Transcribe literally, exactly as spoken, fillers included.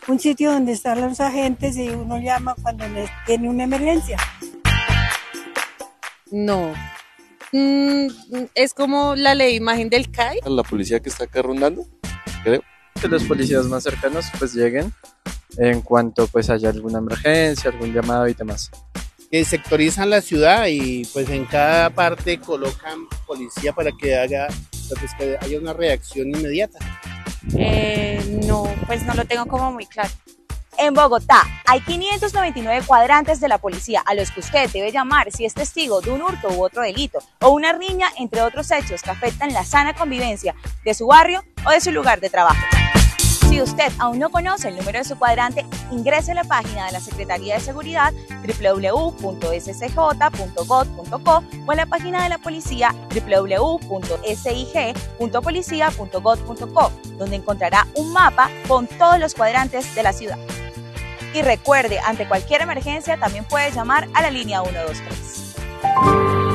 un sitio donde están los agentes y uno llama cuando les tiene una emergencia. No. Mm, es como la ley imagen del C A I. La policía que está acá rondando, creo. Que los policías más cercanos pues lleguen en cuanto pues haya alguna emergencia, algún llamado y demás. Que sectorizan la ciudad y pues en cada parte colocan policía para que haga, pues, que haya una reacción inmediata. Eh, no, pues no lo tengo como muy claro. En Bogotá hay quinientos noventa y nueve cuadrantes de la policía a los que usted debe llamar si es testigo de un hurto u otro delito o una riña, entre otros hechos que afectan la sana convivencia de su barrio o de su lugar de trabajo. Si usted aún no conoce el número de su cuadrante, ingrese a la página de la Secretaría de Seguridad doble u doble u doble u punto s c j punto gov punto co o a la página de la policía doble u doble u doble u punto s i g punto policía punto gov punto co, donde encontrará un mapa con todos los cuadrantes de la ciudad. Y recuerde, ante cualquier emergencia también puede llamar a la línea uno dos tres.